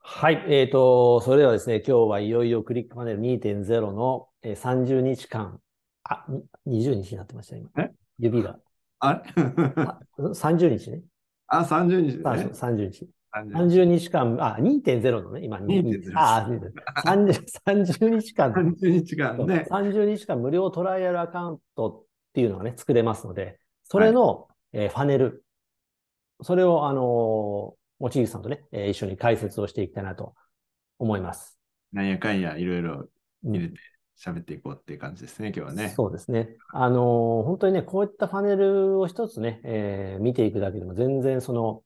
はい。それではですね、今日はいよいよクリックパネル2.0の30日間、20日にちになってました、今。 え指が。 あれ 30日ね。 あ、30日そう、 ね。 30日。 30 30 日。 日間、2.0のね、今2、 2.0です。 30日間、 30日間そうね。 30日間無料トライアルアカウントっていうのがね、作れますので、そはい。 れの、ファネル、それを、望月さんとね、一緒に解説をしていきたいなと思います。 なんやかんやいろいろうん。 入れて喋っていこうっていう感じですね、今日はね。 そうですね。本当にね、こういったパネルを一つね、見ていくだけでも全然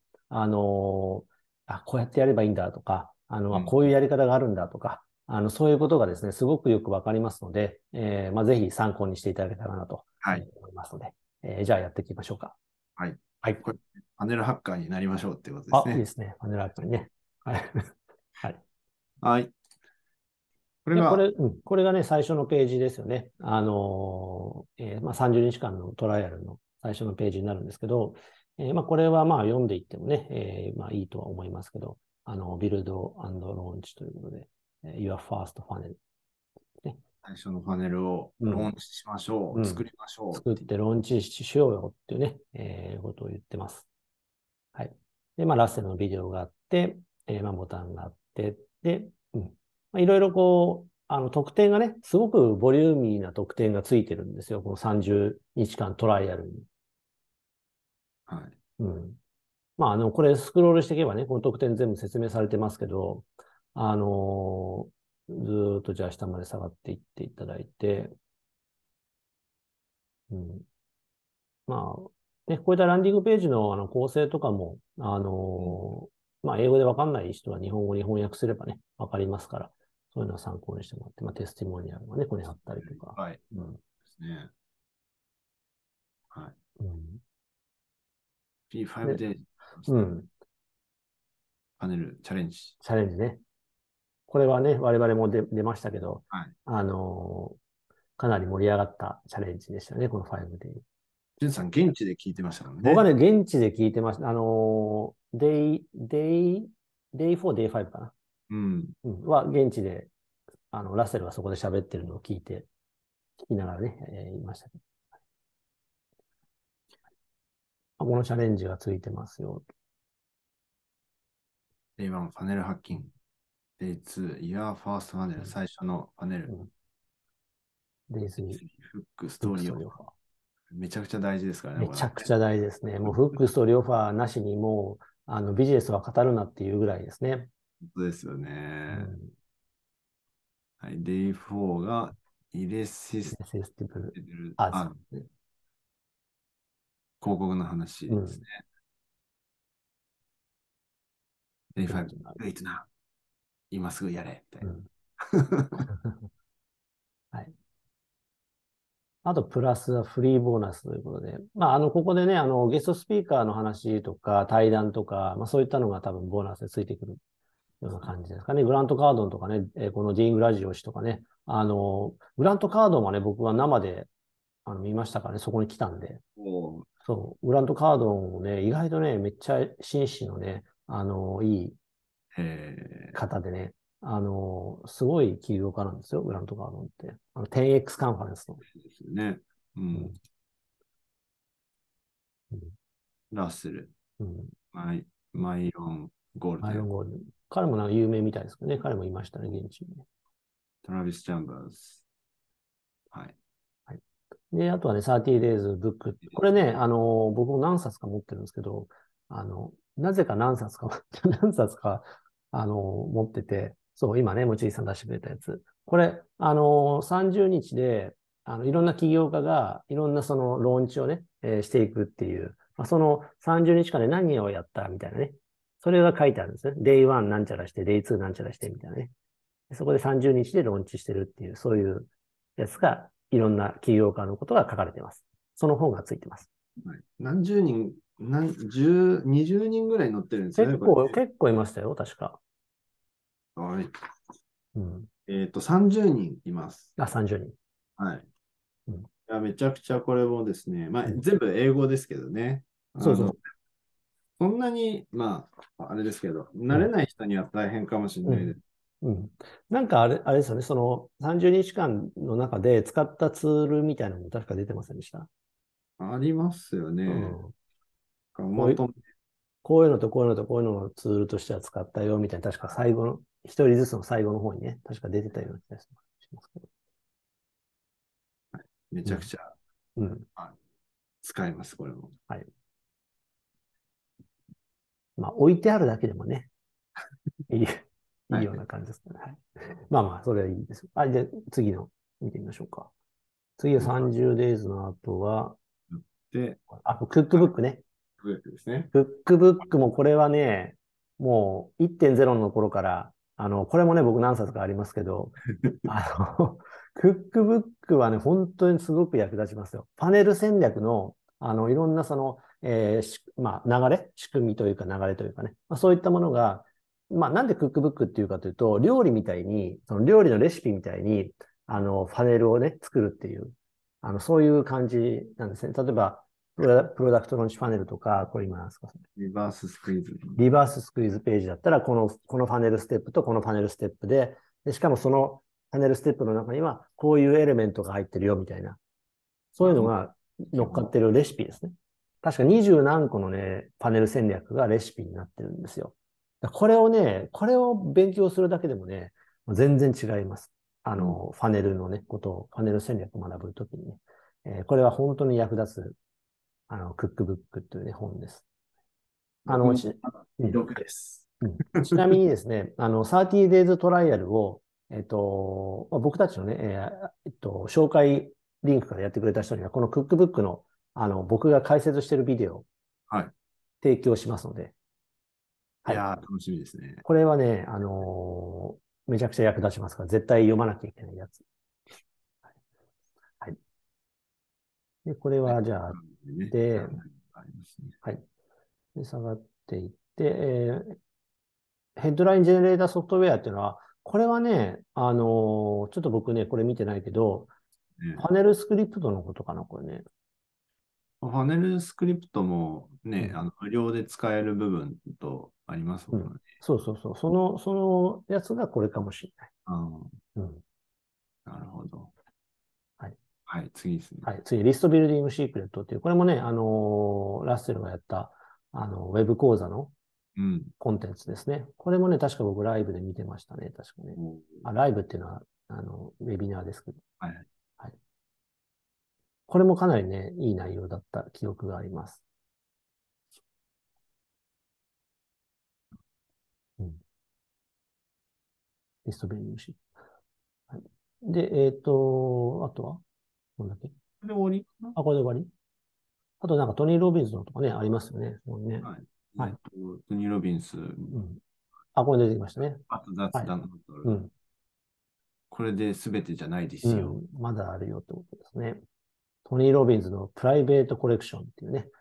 こうやってやればいいんだとか、 うん。 こういうやり方があるんだとか、そういうことがですね、すごくよくわかりますので、ぜひ参考にしていただけたらなとはい。 思いますので、じゃあやっていきましょうか。 はい。 はい。 これ、パネルハッカーになりましょうっていうことですいいでね。 すね。パネルアートにね。はい。はい。 はい。これで、 が、 これがね、最初のページですよね。30日間のトライアルの最初のページになるんですけど、これは読んでいってもね、いいとは思いますけど、ビルドローンチということで、Your First Funnel ね。 最初のパネルをうん、 ローンチしましょう、作うん。 りましょうっていう。 作ってローンチしようよっていうね、ことを言ってます。はい。で、ラッセルのビデオがあって、ボタンがあって、で、いろいろ特典がね、すごくボリューミーな特典がついてるんですよ。この30日間トライアルに。 はい。 うん。これスクロールしていけばね、この特典全部説明されてますけど、あのずーっとじゃあ下まで下がっていっていただいて、うん。こういったランディングページの構成とかも、 うん。 英語でわかんない人は日本語に翻訳すればね、わかりますから、そういうのを参考にしてもらって、テスティモニアルがね、ここに貼ったりとか、 はい。でうん、 すね。はい。 うん。 P5 で、 でうん、 パネルチャレンジ。 チャレンジね。これはね、我々も出ましたけど、 はい。 あのかなり盛り上がったチャレンジでしたよね、この5で。 ジュンさん、現地で聞いてましたからね。 僕はね、現地で聞いてました。デイ4、デイ5かな。 うん。 は、現地でラッセルがそこで喋ってるのを聞きながらね、言いましたけど。このチャレンジがついてますよ。 Day1 パネルハッキング。Day2 Your First パネル。 うん。 最初のパネル。 うん。デイ3、 Day3 フック、スフットーリーを。 クストリーオファー。 めちゃくちゃ大事ですからね、これはね。 めちゃくちゃ大事ですね。もうフックストリーオファーなしにもう、ビジネスは語るなっていうぐらいですね。 本当ですよね。 うん。 はい。Day4 がイレシスセンシティブテル、 アズ。 広告の話うん。 ですね。Day5、Do it now。今すぐやれ。みたいうん。 な。 はい。あと、プラスはフリーボーナスということで、ここでね、ゲストスピーカーの話とか、対談とか、そういったのが多分ボーナスでついてくるような感じですかね。グラントカードンとかね、このディーングラジオ氏とかね、グラントカードンはね、僕は生で、見ましたからね、そこに来たんで、 おそう、グラントカードンをね、意外とね、めっちゃ紳士のね、いいえ方でね、すごい起業家なんですよ、グラントカードンって。10X カンファレンスの。 ですね。うん。 うん。うん。 ラッセル、 うん。 マイロン、ゴールアイロンデン、 ゴールド。彼もなんか有名みたいですけどね、彼もいましたね、現地にね。 トラビス・チャンバーズ。はい。 はい。で、あとはね、30days book。これね、僕も何冊か持ってるんですけど、なぜか何冊か何冊か、持ってて、そう、今ね、持井さん出してくれたやつ。これ、30日で、いろんな起業家が、いろんなそのローンチをね、していくっていう、その30日間で何をやったみたいなね。それが書いてあるんですね。Day1 なんちゃらして、Day2 なんちゃらしてみたいなね。そこで30日でローンチしてるっていう、そういうやつが、いろんな起業家のことが書かれています。その本がついてます。 はい、何十人、十、20人ぐらい乗ってるんですよね、これ。 結構いましたよ、確か。 はい。 うん。 30人います。 30人。 はい。 うん。 いや、めちゃくちゃこれもですね、 うん。 全部英語ですけどね。 そうそう。 そんなに、まあ、あれですけど、慣れない人には大変かもしれうん。 ないです。 うん。なんかあれですよね。その30日間の中で使ったツールみたいなのも確か出てませんでした？ ありますようね。 ん。こういう、 もと、 こういうのとこういうのとこういうのをツールとしては使ったよみたいな、確か最後の、一人ずつの最後の方にね、確か出てたような気がしますけど。 めうん。 ちゃくちゃ、 うん。 あ、使えます、これも。 はい。まあ、置いてあるだけでもね、いい、いいはい。 ような感じですかね。はい。まあまあ、それはいいです。あ、じゃあ次の見てみましょうか。次は僕は 30days の後は、 やって、 あ、クックブックね。 グループですね。 クックブックもこれはね、もう1.0の頃から、これもね、僕何冊かありますけど、クックブックはね、本当にすごく役立ちますよ。パネル戦略の、いろんなその、まあ、仕組みというか流れというかね、まあ、そういったものが、まあ、なんでクックブックっていうかというと、料理みたいに、その料理のレシピみたいに、パネルをね、作るっていう、そういう感じなんですね。例えば、プロダクトローンチパネルとか、これ今なんですか？ リバーススクイーズ。 リバーススクイーズページだったら、このパネルステップとこのパネルステップで、しかもそのパネルステップの中には、こういうエレメントが入ってるよ、みたいな。そういうあ、もうのが乗っか基本。 ってるレシピですね。確か20何個のね、パネル戦略がレシピになってるんですよ。これを勉強するだけでもね、全然違います。 うん。 パネルのね、パネル戦略を学ぶときにね、これは本当に役立つ、クックブックというね、本です。あの、 僕もち、うん。 未読です。 ちなみにですね、30days トライアルを、まあ僕たちのね、紹介リンクからやってくれた人には、このクックブックの、僕が解説しているビデオをはい。 提供しますので、はい。 いやー、楽しみですね。 これはね、めちゃくちゃ役立ちますから、絶対読まなきゃいけないやつ。はい。で、これはい。 はじゃあ、 ね、 で、 ありますね。 はい。で、下がっていって、ヘッドラインジェネレーターソフトウェアっていうのは、これはね、ちょっと僕ね、これ見てないけど、 ね、 パネルスクリプトのことかな、これね。 パネルスクリプトもね、 うん。 無料で使える部分とありますうん。 もんね。 そうそうそう。そのやつがこれかもしれない。 ああ、 うん。 なるほど。 はい。 はい、次ですね。 はい。次、リストビルディングシークレットっていう、これもね、ラッセルがやった、ウェブ講座のうん。 コンテンツですね。これもね、確か僕ライブで見てましたね。確かね。 おー、 あ、ライブっていうのは、ウェビナーですけど。 はい。 はい。これもかなりね、いい内容だった記憶があります。うん。リストビルディングシークレット。はい。で、あとはこんだけ。 これで終わりかな。 あ、これで終わり？あとなんかトニー・ロビンズのとかね、ありますよね。ここにね。 はい。 はい。 トニー・ロビンス、 うん。あ、これ出てきましたね。 あと雑はい。 談のバトル。 うん。 これで全てじゃないですよ。 うん。まだあるよってことですね。トニー・ロビンズのプライベートコレクションっていうね。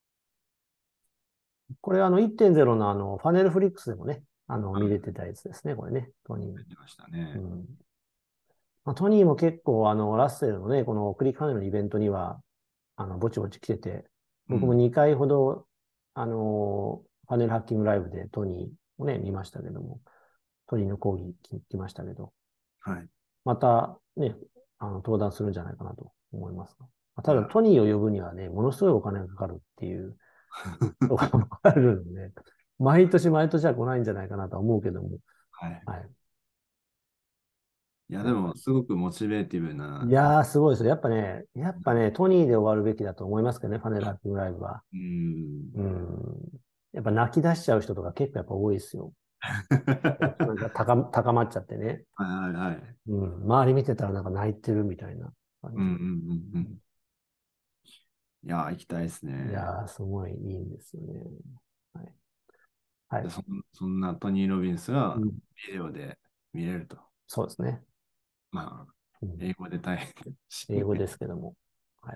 これ1.0のファネルフリックスでもね、 はい。 見れてたやつですね。これね。トニ出てましたー。うね。 ん。まあ、トニーも結構ラッセルのね、このクリックファネルのイベントには、ぼちぼち来てて、僕もうん。 2回ほど、パネルハッキングライブでトニーをね、見ましたけども、トニーの講義聞きましたけど、 はい。 またね、登壇するんじゃないかなと思いますが。ただ、 いや、 トニーを呼ぶにはね、ものすごいお金がかかるっていうところもあるんで、毎年毎年は来ないんじゃないかなとは思うけども、 はい。 はい。 いや、でも、すごくモチベーティブな、 いやー、すごいですよ。やっぱね、トニーで終わるべきだと思いますけどね、パネルハッキングライブは。 うん。 うん。やっぱ泣き出しちゃう人とか結構やっぱ多いですよ。なんか高まっちゃってね。 はいはいはい。 うん。周り見てたらなんか泣いてるみたいな感じ。 うんうんうんうん。いや、行きたいですね。 いやー、すごいいいんですよね。はい。はい。 そんなトニー・ロビンスがうん。 ビデオで見れると。 そうですね。 まあ、 うん。 英語で大変だし。 英語ですけども。はい。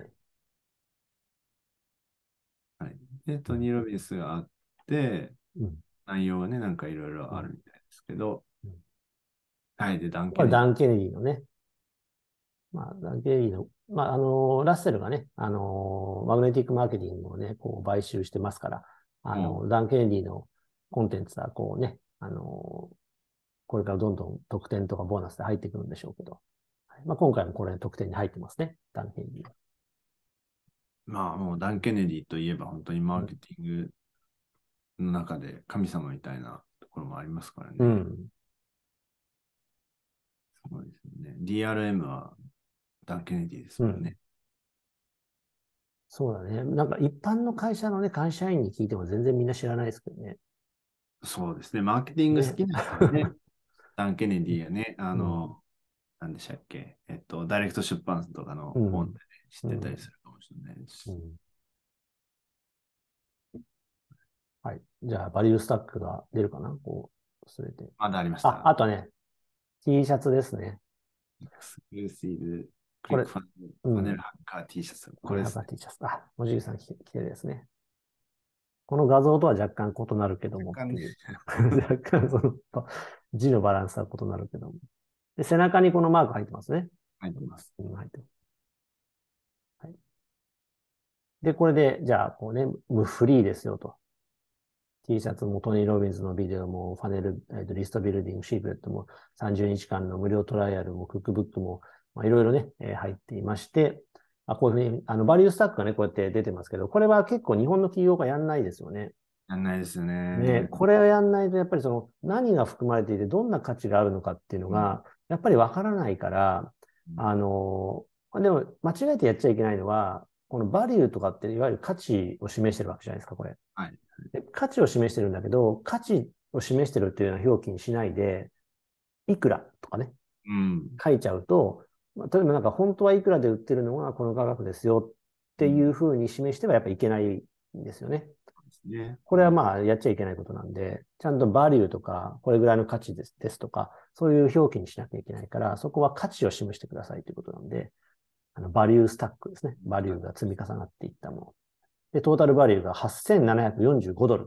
はい。で、 うん。 トニー・ロビンスがあって、 うん。 内容はね、なんかいろいろうん。 あるみたいですけど、 うん。 はい。で、ダン・こケネディ。 れダン・ケネディのね、まあ、ダン・ケネディの、まあ、ラッセルがね、マグネティックマーケティングをね、こう買収してますから、 ダン・ケネディのコンテンツはこうね、これからどんどん特典とかボーナスで入ってくるんでしょうけど、まあ、今回もこれ特典に入ってますね、ダン・ケネディは。 まあ、もうダン・ケネディといえば本当にマーケティングの中で神様みたいなところもありますからね。 うん。 そうですよね。DRM はダン・ケネディですもんね。 そうだね。なんか一般の会社のね、会社員に聞いても全然みんな知らないですけどね。 そうですね。マーケティング好ね。 きな人はね、ダン・ケネディやね、 うん。 なんでしたっけ、ダイレクト出版とかの本で、 うん。 ね、知ってたりするかもしれないですし。 うん。はい。じゃあ、バリュースタックが出るかなこう、すべて。 まだありましあ、 た。 あとね、T シャツですね。 エクスクルーシブクこれ、 リックフうん。 ァネルハッカー T シャツ。これですね。 ハガ T シャツ。あ、おじいさん着てるですね。この画像とは若干異なるけども若干ね。 っていう。若干字のバランスは異なるけども。で、背中にこのマーク入ってますね。 入ってます。 うん、入ってます。はい。で、これで、じゃあ、こうね、フリーですよと。T シャツもトニー・ロビンズのビデオも、ファネル、リストビルディング、シークレットも、30日間の無料トライアルも、クックブックも、まあ、いろいろね、入っていまして、こういうふうに、バリュースタックがね、こうやって出てますけど、これは結構日本の企業がやんないですよね。 やんないですよね、 ね。 これをやんないと、やっぱりその、何が含まれていて、どんな価値があるのかっていうのうん。 が、やっぱりわからないから、でも、間違えてやっちゃいけないのは、このバリューとかって、いわゆる価値を示してるわけじゃないですか、これ。 はい。 で価値を示してるんだけど、価値を示してるっていうような表記にしないで、いくらとかね、 うん。 書いちゃうと、例えばなんか本当はいくらで売ってるのがこの価格ですよっていうん。 うふうに示してはやっぱいけないんですよね。 ですね。 これはまあやっちゃいけないことなんで、ちゃんとバリューとか、これぐらいの価値ですとか、そういう表記にしなきゃいけないから、そこは価値を示してくださいということなんで、バリュースタックですね。バリューが積み重なっていったもの。で、トータルバリューが8745ドル。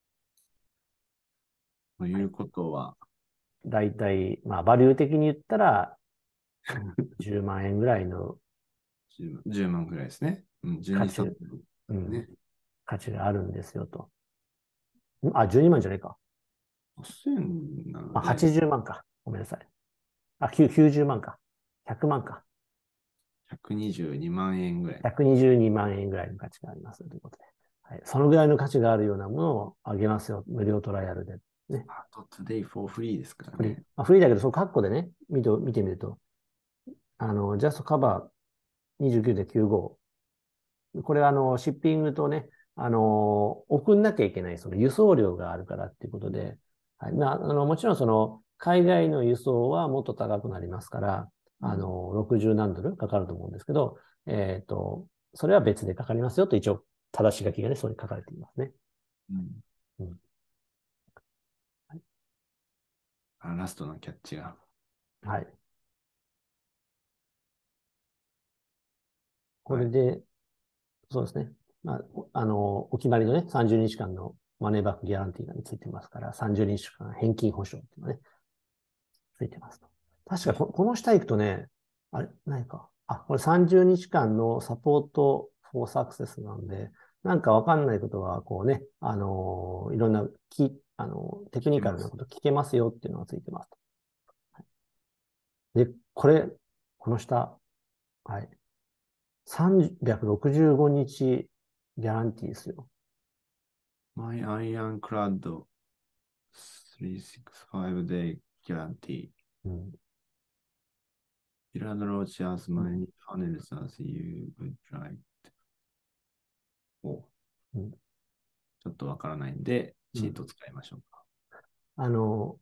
ということは、 だいたい、まあ、バリュー的に言ったら、10万円ぐらいの 10万ぐらいですね。うん、12、 価値、 3 うん、 ね。 価値があるんですよと。あ、12万じゃないか。 8000なのあ、 で、 80万か。ごめんなさい。あ、90万か。100万か。 122万円ぐらい。 122万円ぐらいの価値がありますということで。はい。そのぐらいの価値があるようなものをあげますよ。無料トライアルで。ね。 あと、today for free ですからフリー。 ね。 まあ、フリーだけど、そのカッコでね、見てみると、ジャストカバー29.95。これはシッピングとね、送んなきゃいけないその輸送量があるからっていうことで、はい。まあ、もちろんその、海外の輸送はもっと高くなりますから、 うん。 60何ドルかかると思うんですけど、それは別でかかりますよと一応、正し書きがね、そこに書かれていますね。 うん。 うん。はい。 ラストのキャッチが。 はい。こはい。 れで、そうですね。まあ、お決まりのね、30日間のマネーバックギャランティーが、ね、ついてますから、30日間返金保証っていうのがね、ついてますと。確かこの下行くとね、あれ、何か。あ、これ30日間のサポートフォーサクセスなんで、なんかわかんないことは、こうね、いろんなテクニカルな聞けます。 こと聞けますよっていうのがついてますと。で、この下、はい。365日ギャランティーですよ。 My Ironclad 365 day guarantee. うん。 Build launch as うん。 many funnels as you would like. お、 うん。 ちょっとわからないんで、 うん。 チート使いましょうか。 あの、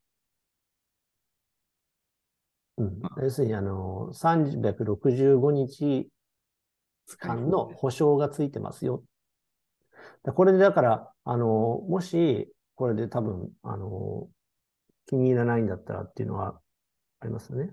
うん。 まあ、 要するに、365日使い間の方ね。 保証がついてますよ。これでだから、もし、これで多分、気に入らないんだったらっていうのはありますよね。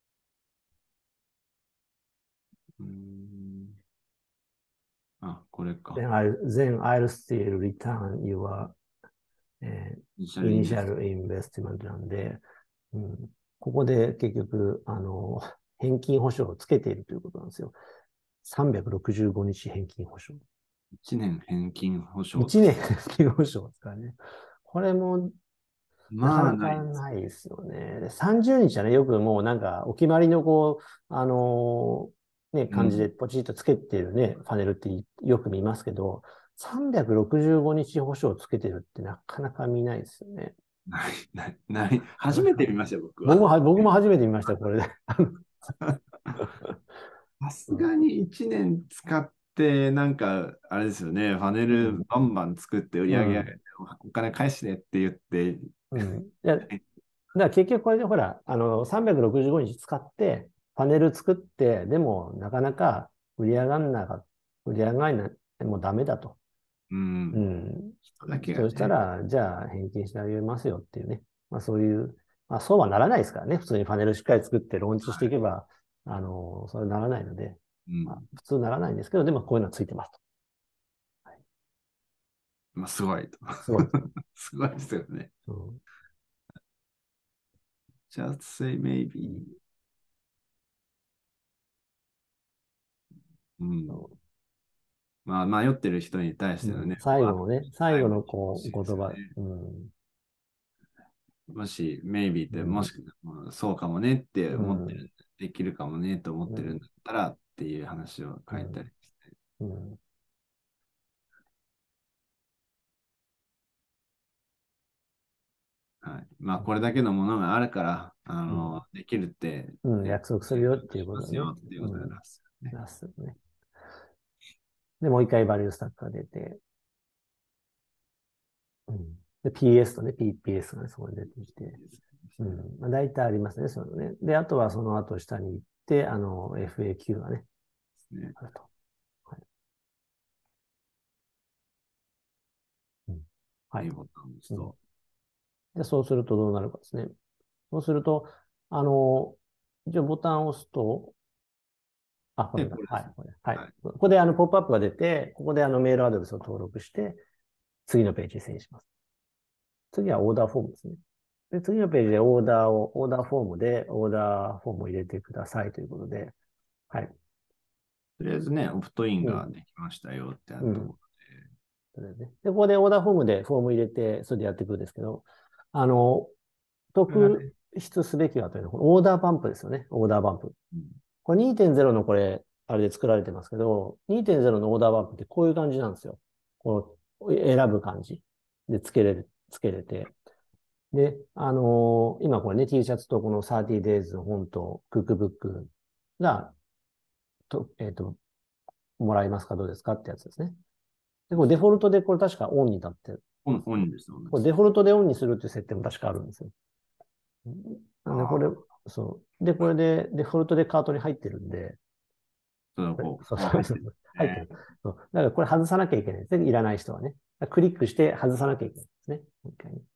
うーん。あ、これか。 then I'll still return your イニシャルインベスト。 initial investment なんで、うん、ここで結局、返金保証をつけているということなんですよ。365日返金保証。 1年返金保証。 1年返金保証ですからね。これもなかまあ、 なかないです。 ないですよね。で30日はね、よくもうなんかお決まりの感じでうん。 ポチッとつけてるね、パネルってよく見ますけど、365日保証つけてるってなかなか見ないですよね。 ない、ない、ない。初めて見ましたよ、僕は。 僕も初めて見ました、これで。 さすうんがに1年使って、なんか、あれですよね、パネルバンバン作って売りうん。 上げ上げて、お金返してって言って、 うん。いや、だから結局これでほら、365日使って、パネル作って、でもなかなか売り上がんなかった、売り上がんない、もうダメだと。 ううん、 ん。 人だけがそうしたね、 ら、じゃあ返金してあげますよっていうね。まあそういう、まあそうはならないですからね。普通にパネルしっかり作ってローンチしていけば、それならないので、まあうん、 普通ならないんですけど、でもこういうのはついてますと。はい、 まあ、すごいと。 すごい。 すごいですよね。 うん。 Just say maybe. うん。まあ、迷ってる人に対してのね、 最後のね、最後の最後に欲こう、 しいですよ言葉、 ね。 うん、 もし、maybe って、もし、 うん、 そうかもねってうん、 思ってる、できるかもねと思ってるんうん、 だったらっていう話をうん、 書いたりして。 うん、 はい。まあ、これだけのものがあるから、 うん、 できるって、 うん、 ね、 約束するよっていう約束しことだね。 ますよっていううん、 ことなんですよね。 出すね。で、もう一回バリュースタックが出て、うん。で、PS とね、PPS がね、そこに出てきて、うん。まあ、大体ありますね、そういうのね。で、あとはその後下に行って、FAQ がね、 ね。 あると。はい。うん。はい。 いいボタンを押すうん。 と。 で、そうするとどうなるかですね。そうすると、あの、一応ボタンを押すと、あ、こで、 れだ。 これですね。 はい。これ。はい。 はい。 ここでポップアップが出て、ここでメールアドレスを登録して、次のページに遷移します。次はオーダーフォームですね。で、次のページでオーダーフォームで、オーダーフォームを入れてくださいということで、はい。 とりあえずね、オプトインうん。 ができましたよってあうん。 るとこそれでね。で、ここでオーダーフォームでフォーム入れて、それでやっていくんですけど、あの、 ろ。これが特ね、 筆すべきはというのは、オーダーバンプですよね。オーダーバンプ。 うん、 これ2.0のこれ、あれで作られてますけど、2.0のオーダーバンプってこういう感じなんですよ。この選ぶ感じでつけれて。で、今これね、T シャツとこの 30days の本とクックブックが、と、えっと、もらえますかどうですかってやつですね。で、これデフォルトでこれ確かオンになってる。 オンです、オンです。 これデフォルトでオンにするっていう設定も確かあるんですよ。なんで、これ、 ああ、 そう。で、これでデフォルトでカートに入ってるんで、 そうだ、こう、 そうそうそう、 こう入ってるね。 入ってる。そう。だからこれ外さなきゃいけないですね。いらない人はね。クリックして外さなきゃいけないですね。もう一回ね。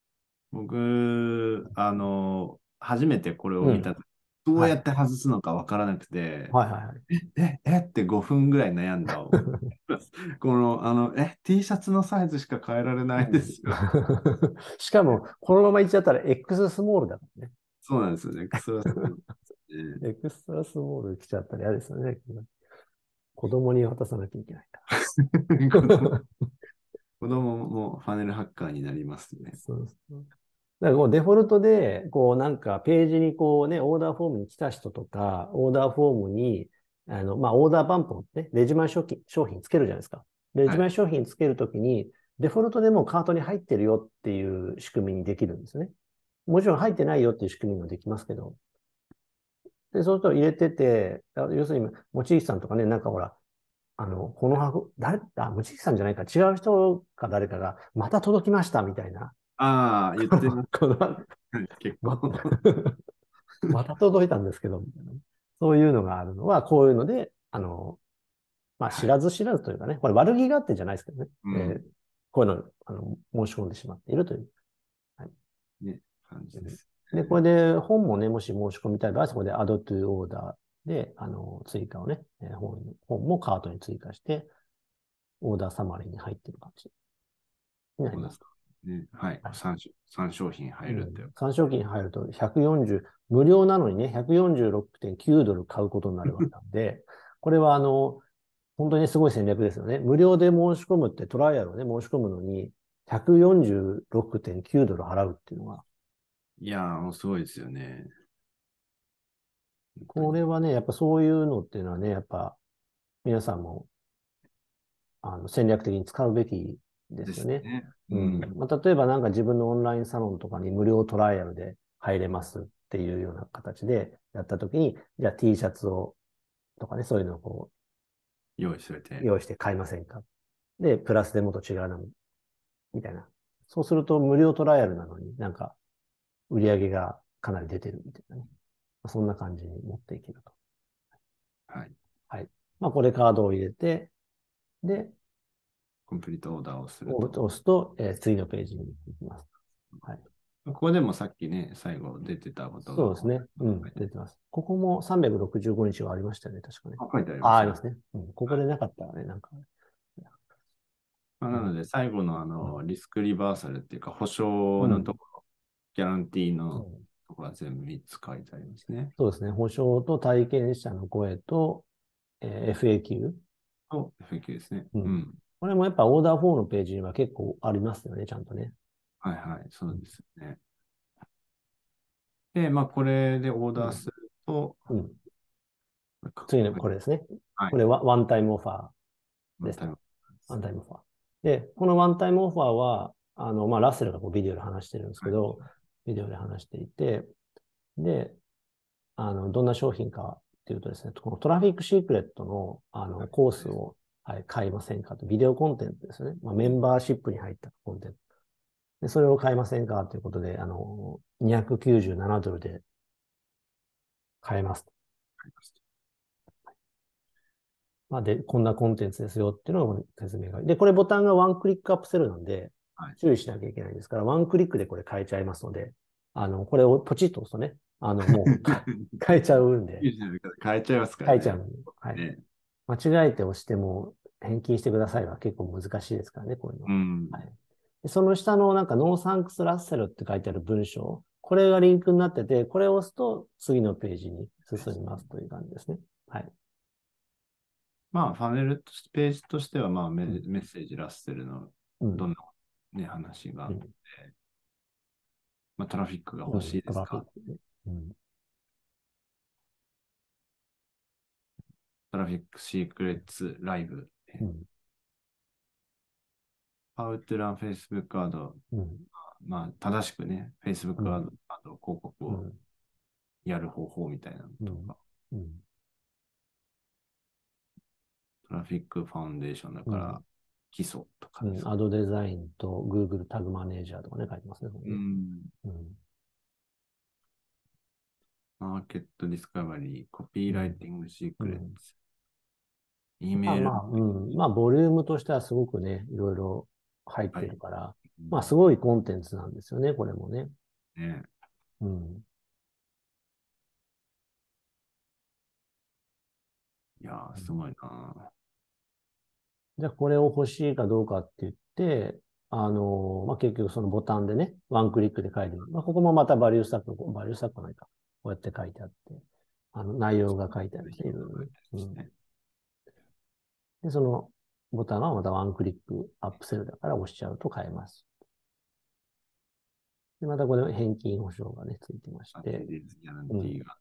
僕、初めてこれをうん。 見たとき、どうはい。 やって外すのかわからなくて、 はいはいはい。 って5分ぐらい悩んだ覚えがあります。この、T シャツのサイズしか変えられないうん。 ですよ。 しかも、このままいっちゃったら X スモールだからね。 そうなんですよね。クソそうですね。 エクストラスモール来ちゃったら嫌ですよね。子供に渡さなきゃいけないか子供、 ら。 子供もファネルハッカーになりますね。 そうそう。だからこうデフォルトで、こうなんかページにこうね、オーダーフォームに来た人とか、オーダーフォームに、オーダーバンプをね、レジ前商品つけるじゃないですか。レはい。 ジ前商品つけるときに、デフォルトでもうカートに入ってるよっていう仕組みにできるんですね。もちろん入ってないよっていう仕組みもできますけど。で、そうすると入れてて、要するに、持ち主さんとかね、なんかほら、この箱、持ち主さんじゃないか、違う人か誰かが、また届きましたみたいな。 ああ、言ってますこの、 ね。結ま、 構。 また届いたんですけど、みたいなね。そういうのがあるのは、こういうので、知はい。 らず知らずというかね、これ悪気があってじゃないですけどね。 うん。 こういうの、申し込んでしまっているという。はい。 ね、感じですで、こね。 れで本もね、もし申し込みたい場合は、そこで Add to Order で、追加をね、本もカートに追加して、オーダーサマリーに入っている感じになりそうですます。 ね。はい。 はい。 3商品入るってうん。参照期に入ると140、無料なのにね、146.9ドル買うことになるわけなんで、これは本当にすごい戦略ですよね。無料で申し込むってトライアルをね、申し込むのに、146.9ドル払うっていうのが、 いやー、もうすごいですよね。本当に。 これはね、やっぱそういうのっていうのはね、やっぱ皆さんも戦略的に使うべきでですよね。 すね。ううん。 ん。 まあ、例えばなんか自分のオンラインサロンとかに無料トライアルで入れますっていうような形でやったときに、じゃあ T シャツをとかね、そういうのをこ用意しというて。 用意して買いませんか。で、プラスでもっと違うのみたいな。そうすると無料トライアルなのになんか売り上げがかなり出てるみたいなね。そんな感じに持っていけると。 はい。 はい。まあ、これカードを入れて、で、 コンプリートオーダーをするをと。 押すと、次のページに行きます。はい。 ここでもさっきね、最後出てたことが、 そうですね。うん、出てます。ここも365日がありましたよね、確かね。 書いてありまあ、 すね。 ありますね。うん、ここでなかったらね、なんか。 まあ、 うん、 なので、最後のリスクリバーサルっていうか、保証うん、 のところ、ギャランティーのうん。 ところは全部3つ書いてありますね。 そうですね。保証と体験者の声と、FAQ。 と、FAQ ですね。 うん。 うん。 これもやっぱオーダー4のページには結構ありますよね、ちゃんとね。 はいはい、そうん。 うですね。で、まあ、これでオーうん。 ダーすると、 うん。 こ次のここれですね。 はい、 これはワンタイムオファーですと。 ワンタイム。 ワンタイムオファー。で、このワンタイムオファーは、まあ、ラッセルがこうビデオで話してるんですけはい、 ど、ビデオで話していて、で、どんな商品かっていうとですね、このトラフィックシークレットの、コースを、はい、買いませんかと。ビデオコンテンツですね。まあ、メンバーシップに入ったコンテンツ。で、それを買いませんかということで、297ドルで買えます。まあ、で、こんなコンテンツですよっていうのを説明が。で、これボタンがワンクリックアップセルなんで、 はい。 注意しなきゃいけないんですから、ワンクリックでこれ変えちゃいますので、これをポチッと押すとね、もう変えちゃうんで、 変えちゃいますからね。 変えちゃうんで、はい。 ね。 間違えて押しても返金してくださいは結構難しいですからね、こういうのは。 うん。 はい。でその下のなんかノーサンクスラッセルって書いてある文章、これがリンクになってて、これを押すと次のページに進みますという感じですね。はい。 まあ、ファネルとページとしては、まあうん。 メッセージラッセルのうん。 どんな、ね、話があって、 うん。 まあ、トラフィックが欲しうん。トいですか？ ラフィックね。うん。 トラフィックシークレッツライブ。 うん。 How to run Facebook アド。 うん。 まあ、正しくね、 う Facebook アん。 ド、広告をうん。 やる方法みたいなのうん。 とか、 うん。 トラフィックファウンデーションだから、 うん。 基礎とかうん。 ですか。 アドデザインと Google タグマネージャーとかね、書いてますね、こうれね。 ん。 うん。 マーケットディスカバリー、コピーライうん。 ティングシーうん。 クレッツ、E メール、 まあまあ、うん。まあ、ボリュームとしてはすごくね、いろいろ入ってはい。 るから、まあ、 うんすごいコンテンツなんですよね、これもね。 ね、 うん。 いやー、すごいな。 じゃあ、これを欲しいかどうかって言って、まあ、結局そのボタンでね、ワンクリックで書いてる。まあ、ここもまたバリュースタックはないか。こうやって書いてあって、内容が書いてあるんですね、いろいろね。うん。で、そのボタンはまたワンクリックアップセルだから押しちゃうと買えます。で、またこれ返金保証がね、ついてましあ、 て、 テレビギャランうん。 ティーがあって、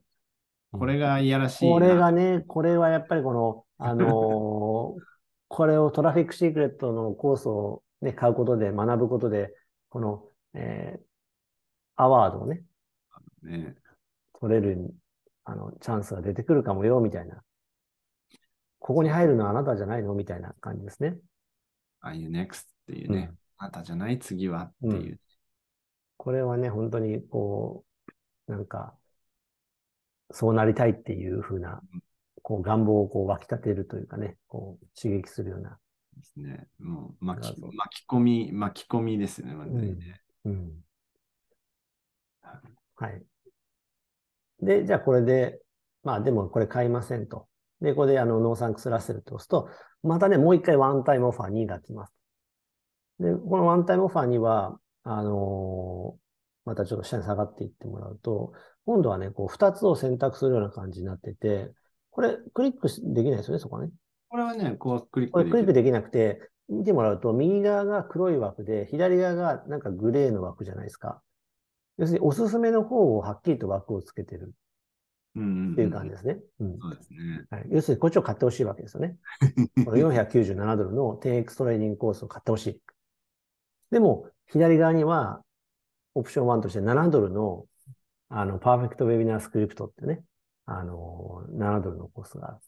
うん。 これがいやらしこいな。 れがね、これはやっぱりこの、これをトラフィックシークレットのコースをね、買うことで、学ぶことで、この、アワードをね、 ね、 取れる、チャンスが出てくるかもよ、みたいな。ここにそうそう。 入るのはあなたじゃないのみたいな感じですね。 ああいう NEXT っていうね、 うん。 あなたじゃない次はっうん。 ていう。 これはね、本当に、こう、なんか、そうなりたいっていう風な、こう、願望をこう湧き立てるというかね、こう、刺激するようなですね。もう画像。 巻き込みですよね、完全にね。 うん。うん。 はい。 はい。で、じゃあこれで、まあでもこれ買いませんと。で、これでノーサンクスラッセルって押すと、またね、もう一回ワンタイムオファー2が来ます。で、このワンタイムオファーには、またちょっと下に下がっていってもらうと、今度はね、こう、二つを選択するような感じになってて、これ、クリックできないですよね、そこはね。 はね、こうクリッこれクできる。 クリックできなくて、見てもらうと、右側が黒い枠で、左側がなんかグレーの枠じゃないですか。要するに、おすすめの方をはっきりと枠をつけてるうんうんっていううん。 感じですね。うん。 そうですね。 はい、要するに、こっちを買ってほしいわけですよね。この497ドルの 10X トレーディングコースを買ってほしい。でも、左側には、オプション1として7ドルの、パーフェクトウェビナースクリプトってね、7ドルのコースがある。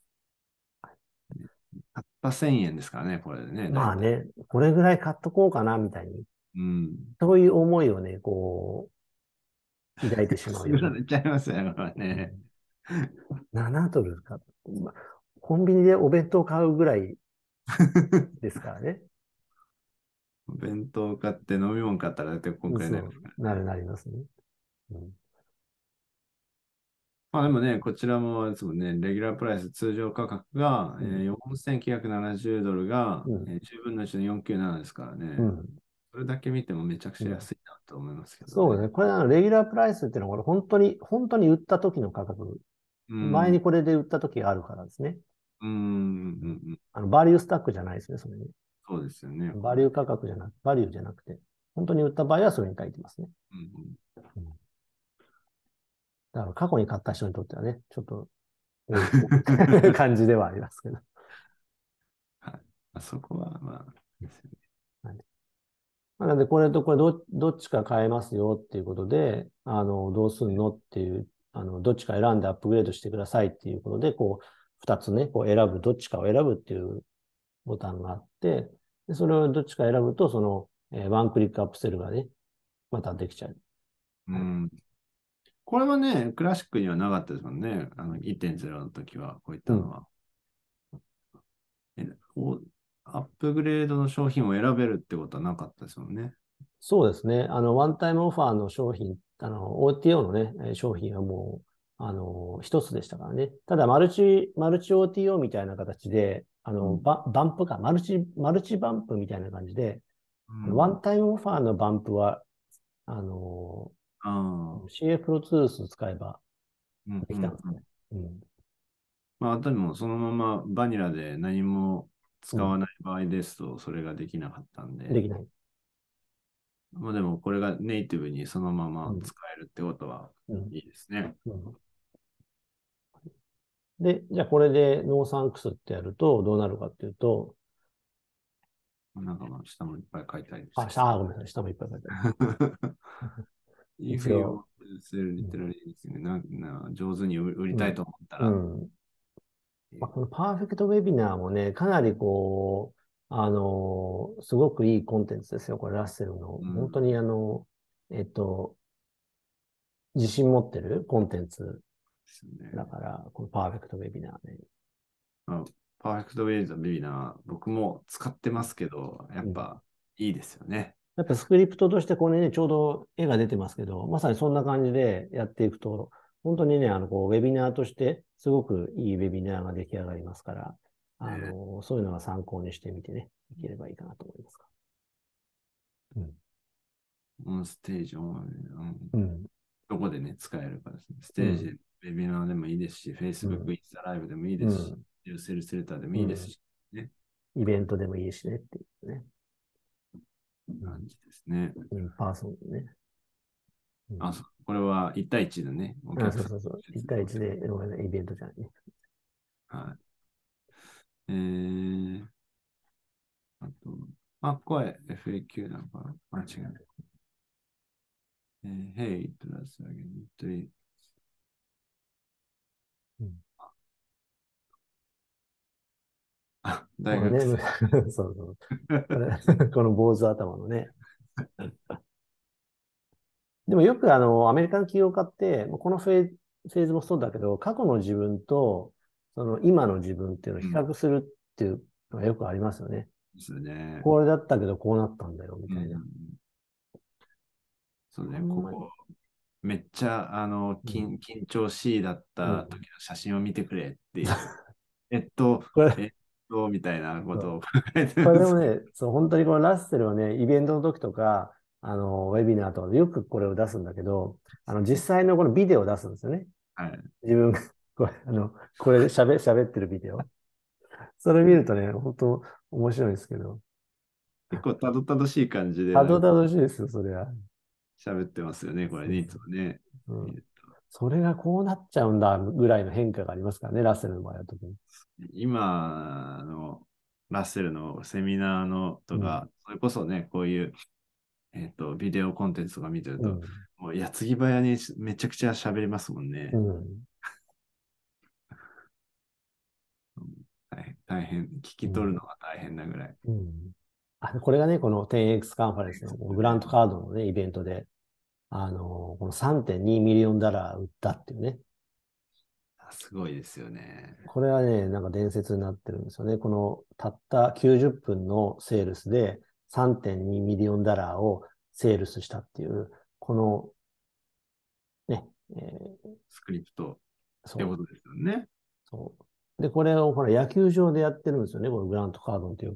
たった1000円ですからね、これでね、だいたい。 まあね、これぐらい買っとこうかな、みたいに、 うん。 そういう思いをね、こう、抱いてしまうような。 すぐられちゃいますよね、これね。 うん、7ドルか。まあコンビニでお弁当買うぐらいですからね。 お弁当買って飲み物買ったら大体こんくらいになりそますかう、 らね。 なりますね。うん。 まあでもね、こちらもあれですもんね、レギュラープライス通常価格が、 うん。 4970ドルが、 うん。 10分の1の497ですからね。 うん。 それだけ見てもめちゃくうん、 ちゃ安いなと思いますけどね。 そうね。これレギュラープライスっていうのは、これ本当に売った時の価格。 うん。 前にこれで売った時があるからですね。 うん。うんうん、 うん。 バリュースタックじゃないですね、それね。 そうですよね、これ。 バリュー価格じゃなく、バリューじゃなくて、本当に売った場合はそれに書いてますね。 うんうん。 うん、だから過去に買った人にとってはね、ちょっと多い感じではありますけど。 はい。あそこは、まあ、ですよね。 はい、なので、これとこれどっちか買えますよっていうことで、どうすんのっていう、どっちか選んでアップグレードしてくださいっていうことで、こう、二つね、こう選ぶ、どっちかを選ぶっていうボタンがあって、でそれをどっちか選ぶと、その、ワンクリックアップセルがね、またできちゃう。はい。 うん。これはね、クラシックにはなかったですもんね。1.0の時は、こういっうん。 たのは。えおアップグレードの商品を選べるってことはなかったですもんね。 そうですね。ワンタイムオファーの商品、OTO のね、商品はもう、一つでしたからね。ただ、マルチ OTO みたいな形で、 うん。 バンプか、マルチバンプみたいな感じで、ワうん。 ンタイムオファーのバンプは、あの、 ああ。 CA Pro Tools 使えばうんでうんうん。 きたんですね。うん。 まあ、でもそのままバニラで何もうん。 使わない場合ですと、それができなかったんで、 できない。 まあでもこれがネイティブにそのまうん。 ま使えるってことはうん。 いいですね。 うん。で、じゃあこれでノーサンクスってやるとどうなるかっていうと、 なんかまあ下もいっぱい書いてありましたあ、 けごめんなさい。下もいっぱい書いてある。 ど。If 一 you 応、 want to sell うん。 literally ですね。上手に売りうん。 たいと思ったら、 うん。まあ、このパーフェクトウェビナーもね、かなりこう、すごくいいコンテンツですよ。これラッセルの。 うん、 本当にえっと、自信持ってるコンテンツですね。 だから、このパーフェクトウェビナーね。 まあ、パーフェクトウェイズのビビナー、僕も使ってますけど、やっうん。 ぱいいですよね。 やっぱスクリプトとしてこれね、ちょうど絵が出てますけど、まさにそんな感じでやっていくと、本当にね、こう、ウェビナーとしてすごくいいウェビナーが出来上がりますから、 ね、 そういうのは参考にしてみてね、いければいいかなと思いますか。うん。 オンステージ、 うん。 どこでね、使えるかですね。ステージで、 うん。 ウェビナーでもいいですし、 う Facebook、 ん。 インスタライブでもいいですし、 うん。 セルスレターでもうん。 いいですし、ね、 イベントでもいいしねっていうね。うん。 感じですね。 インパーソンでね。うあ、 ん。 これは1対1のね、おあ、 客さんそうそうそう。1 の対1で、ごめんなさいイベントじゃないね。 はい。あと、これ FAQ なのかな、間違いない。Hey, it was again, it- うん。 大これね、 学生。 そうそう。これ、この坊主頭のね。でもよくアメリカの起業家って、このフェーズもそうだけど、過去の自分と、その今の自分っていうのを比うん。 較するっていうのがよくありますよね。 ですね。 これだったけどこうなったんだよ、みうん。 たいな。 そうね、 あんまり。 ここ、めっちゃ、 うん。 緊張しいだったうん。 時の写真を見てくれっていう、えっと、 これ、 えっみたいなこそう、 とを考えてこるんですけど。 れでもね、そう、本当にこのラッセルはね、イベントの時とか、ウェビナーとかでよくこれを出すんだけど、実際のこのビデオを出すんですよね。 はい。 自分が、これ、これで喋ってるビデオ。 それ見るとね、本当面白いんですけど、 結構たどたどしい感じでたどたどしいですよ、それは。 喋ってますよね、これね、いつもね。 うん。それがこうなっちゃうんだぐらいの変化がありますからね、ラッセルの場合は特に。 今のラッセルのセミナーのとうん。 か、それこそね、こういう、ビデオコンテンツとか見てると、 うん。 もう矢継ぎ早にめちゃくちゃ喋りますもんね。 うん。 大変、聞き取るうん。 のが大変なぐらい。 うん。これがね、この 10X カンファレンスのグラントカードのね、イベントで、この3.2ミリオンダラー売ったっていうね。 すごいですよね。 これはね、なんか伝説になってるんですよね。このたった90分のセールスで3.2ミリオンダラーをセールスしたっていう、このね、 スクリプトってそう、 ことですよね。 そう。で、これをほら野球場でやってるんですよね。このグラントカードンっていう、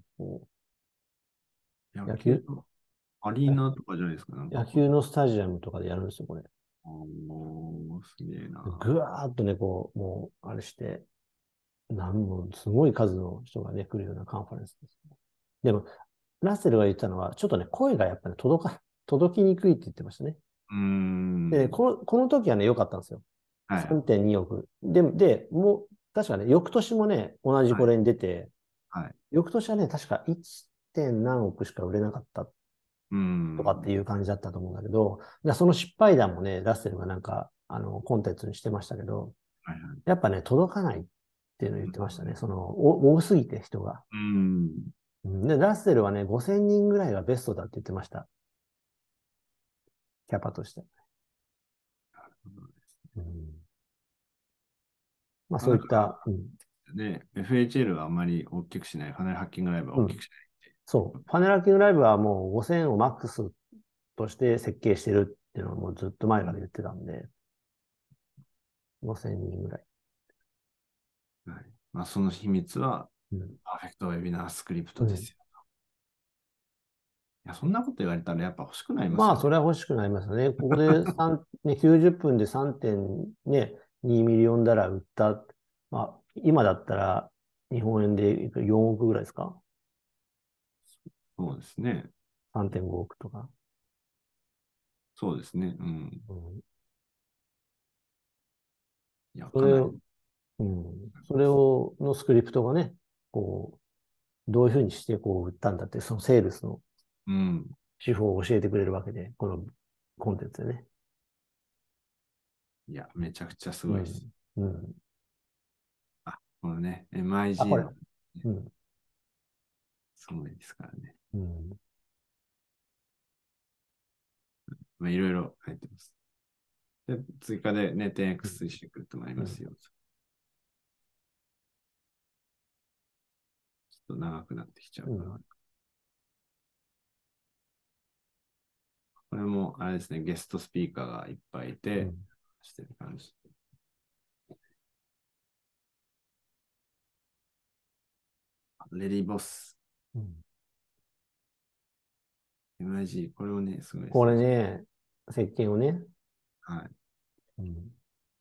野野球、 球のアリーナとかじゃないですか、なんかこれ。 野球のスタジアムとかでやるんですよ、これ。 おー、すげえな。 ぐわーっとね、こう、もう、あれして、すごい数の人がね、来るようなカンファレンスです。でも、ラッセルが言ってたのは、ちょっとね、声がやっぱり届きにくいって言ってましたね。 うーでね、 ん。 この時はね、良かったんですよ。 はい。 3.2億。で、もう、確かね、翌年もね、同じはい。 これに出て、 はい。 翌年はね、確か 1. 点何億しか売れなかったうーとかってん。 いう感じだったと思うんだけど、その失敗談もね、ラッセルがなんか、コンテンツにしてましたけど、 はいはい。 やっぱね、届かないっていうのを言ってましたね。多すぎて人が。 うーん。 で、ラッセルはね、5000人ぐらいがベストだって言ってました。キャパとして。うん、まあまあ、だかそういった、 らね、FHL はあんまり大きくしない、ファネルハッキングライブは大きくしそう。パネラーキングライブはもう5000をマックスとして設計してるっていうのをもうずっと前ない。 から言ってたんで、5000人ぐらい。 はい。まあ、その秘密は、 うん。 パーフェクトウェビナースクリプうん。 トですよ。いや、そんなこと言われたらやっぱ欲しくなりますまあ、 よね。 それは欲しくなりますよね。ここで90分で3.2ミリオンダラー売った。まあ、今だったら日本円で4億ぐらいですか？ そうですね。 3.5 億とか。 そうですね。うん。 うん、 いや、かなり。 それを、それを、のスクリプトがね、こどういうふうにしてこう売ったんだって、そのセールスのうん。 手法を教えてくれるわけで、このコンテンツでね。 いや、めちゃくちゃすうん。 ごいです。 うん。 あ、このね、 あ、こ MIG れ。 の、ね、 うん。 すごいですからね。 うん。 まあ、いろいろ入ってます。で、追加でね、 うん。 10X してくるともありうん。 ますよ。ちょっと長くなってきちゃうから。 うん。 これも、あれですね、ゲストスピーカーがいっぱいいて、 うん。 してる感じ。レディボス、 うん。 MIG、これもね、すごいでこすね。 れね、石鹸をね、 はい。 うん。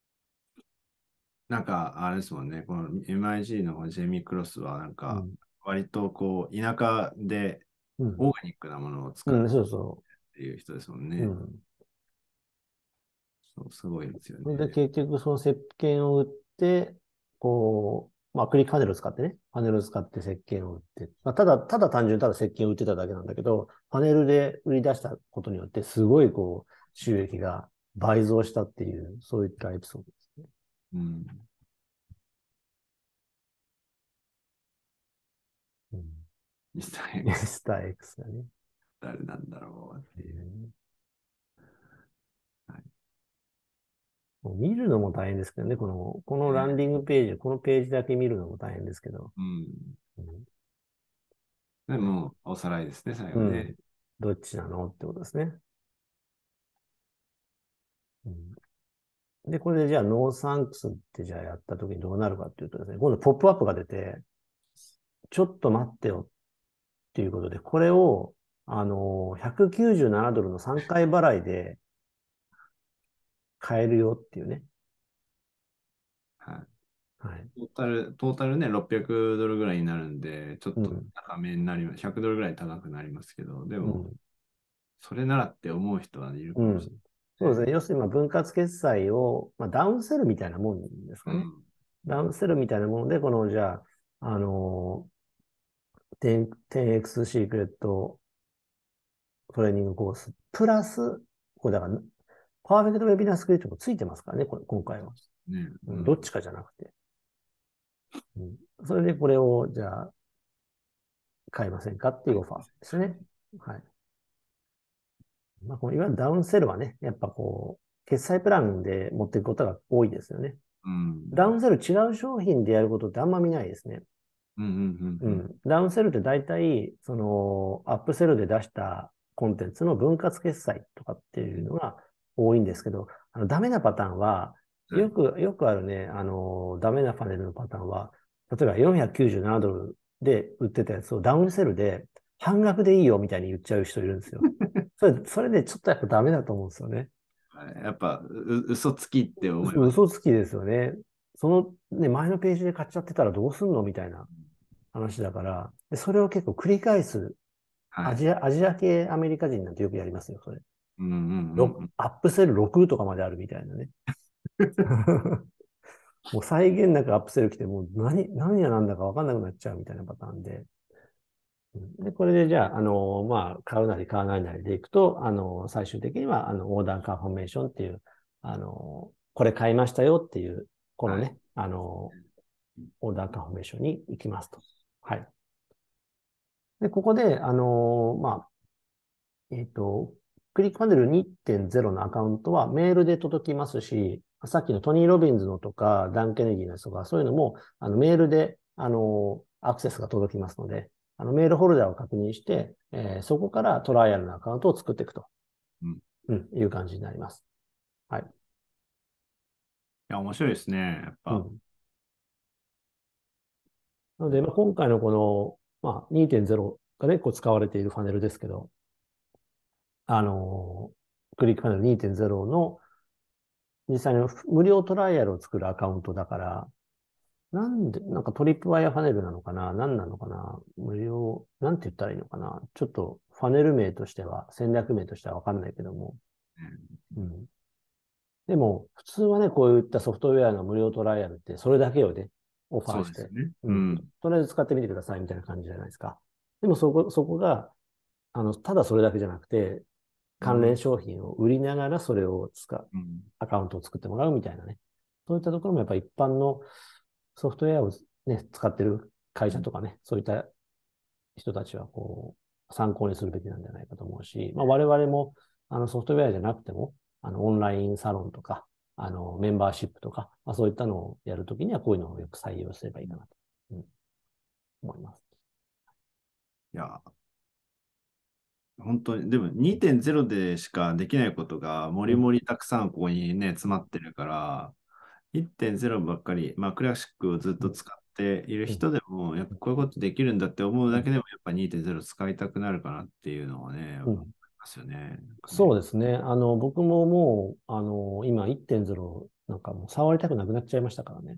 なんか、あれですもんね、この MIG のジェミー・クロスは、なんか、 うん。 割とこう、田舎でうん。 オーガニックなものを使うっうん、そうそていう人ですもんう。うね。 ん。 そう、すごいですよそれでね。 結局その石鹸を売って、アクリルパネルを使ってね、パネルを使って石鹸を売って、まあ、ただ単純にただ石鹸を売ってただけなんだけど、パネルで売り出したことによって、すごい収益が倍増したっていう、そういったエピソードですね。 うん。 うん。 ミスターミ X、 スター X がね。 誰なんだろうっていう。 うん、 はい。 もう見るのも大変ですけどね、このランディングページ、このページだけ見るのも大変ですけど。 うん。 うん。 でも、おさらいですね、最後ね。 うん。どっちなのってことですね。うん。で、これでじゃあノーサンクスってじゃあやった時にどうなるかっていうとですね、今度ポップアップが出て、ちょっと待ってよっていうことで、これを、$197の3回払いで買えるよっていうね。 はい。 はい。 トータルね、$600ぐらいになるんで、ちょっとうん。 高めになります。$100ぐらい高くなりますけど、でも、 うん。 それならって思う人はいるかもしうん。そうですね。要するに、まあ、分割決済を、まあ、ダウンセルみたいなもんですかね。 れない。うん。 ダウンセルみたいなもので、この、じゃあ、10X シークレットトレーニングコース、プラス、これだから、パーフェクトウェビナースクリプトもついてますからね、これ、今回は。 ね。 うん、どっうん。 ちかじゃなくて。うん、それでこれを、じゃあ、買いませんかっていうオファーですね。はい。まあ、このいわゆるダウンセルはね、やっぱこう、決済プランで持っていくことが多いですよね。 うん。 ダウンセル違う商品でやることってあんま見ないですね。 うん。うん。うん。 うん。ダウンセルって大体、その、アップセルで出したコンテンツの分割決済とかっていうのが多いんですけど、ダメなパターンは、 はい。 よくあるね、ダメなパネルのパターンは、例えば$497で売ってたやつをダウンセルで半額でいいよみたいに言っちゃう人いるんですよ。それでちょっとやっぱダメだと思うんですよね。 やっぱ、嘘つきって思います。 嘘つきですよね。そのね、前のページで買っちゃってたらどうすんのみたいな話だから、でそれを結構繰り返すはい。 アジア系アメリカ人なんてよくやりますよ、それ。 うんうんうんアップセル6とかまであるみたいなね。もう際限なくアップセル来て、もう何が何だか分かんなくなっちゃうみたいなパターンで。で、これでじゃあ、まあ、買うなり買わないなりでいくと、最終的には、オーダーカンフォメーションっていう、これ買いましたよっていう、このはい。 ね、オーダーカンフォメーションに行きますと。はい。で、ここで、まあ、クリックパネル2.0のアカウントはメールで届きますし、さっきのトニー・ロビンズのとか、ダン・ケネディのやつとか、そういうのも、メールで、アクセスが届きますので、メールホルダーを確認して、そこからトライアルのアカウントを作っていくと、 うん。いうん、いう感じになります。はい。 や、面白いですね。やっぱ。 うん。なので、まあ、今回のこの、まあ、2.0がね、こう使われているファネルですけど、あの、クリックパネル2.0の実際の無料トライアルを作るアカウントだから、なんかトリップワイヤーファネルなのかな何なのかな無料、なんて言ったらいいのかなちょっとファネル名としては、戦略名としてはわかんないけども。うん。でも、普通はね、こういったソフトウェアの無料トライアルって、それだけをね、オファーして、 そうですね。 うん。 うん。 とりあえず使ってみてくださいみたいな感じじゃないですか。でもそこが、ただそれだけじゃなくて、関連うん。 商品を売りながらそれをうん。 アカウントを作ってもらうみたいなね。そういったところもやっぱ一般のソフトウェアをね、使ってる会社とかね、そういった人たちはこう、参考にするべきなんじゃないかと思うし、まあ我々もソフトウェアじゃなくても、オンラインサロンとか、メンバーシップとか、まあ、そういったのをやるときにはこういうのをよく採用すればいいかなと、うん、思います。 いや、本当に、でも2.0でしかできないことが、もりうん、 もりたくさんここにね、詰まってるから、1.0ばっかり、まあ、クラシックをずっうん、 と使っているうん、 人でも、やっぱこういうことできるんだって思ううん、 だけでも、やっぱ2.0使いたくなるかなっていうのはね、思いうん。 ますよね。なんかね。 そうですね。僕ももう、今1.0なんかもう触りたくなくなっちゃいましたからね。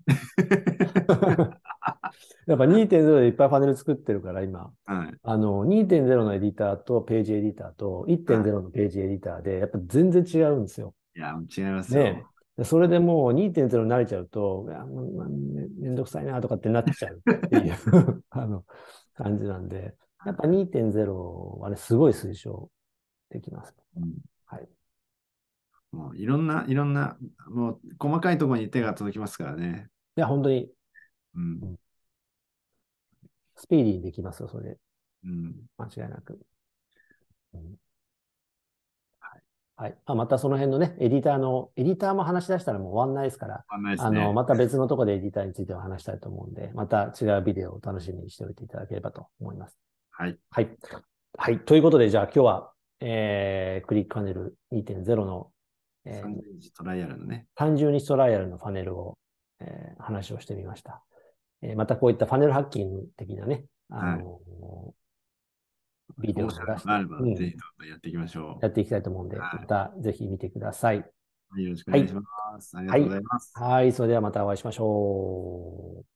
やっぱ2.0でいっぱいパネル作ってるから、今。 はい。 2.0のエディターとページエディターとは 1.0のページエディターで、やっぱ全然違うんですよ。 い。いや、違いますねよ。 え。それでもう2.0に慣れちゃうと、いや、もうめんどくさいなとかってなっちゃうっていう感じなんで、やっぱ2.0はね、すごい推奨できます。 うん、 はい。 もういろんな、もう細かいところに手が届きますからね。 いや、本当に、 うん。 うん、スピーディーにできますよ、それで。 うん。 間違いなく。うん、 はい。 はい。またその辺のね、エディターも話し出したらもう終わんないですから、 わかんないですね。 また別のところでエディターについては話したいと思うんで、また違うビデオを楽しみにしておいていただければと思います。 はい。 はい。はい。ということで、じゃあ今日は、クリックパネル2.0の、えー 30日トライアルのね。 単純にストライアルのパネルを、話をしてみました。またこういったパネルハッキング的なね、 はい。 ビデオ面白いのがあも出して、 れば、 うん、 ぜひどんどんやっていきましょう。 やっていきたいと思うんで、まはい。 たぜひ見てください。 よろしくおはい。 願いします。ありがとうごはい。 ざいます。 はい。それではまたお会いしましょう。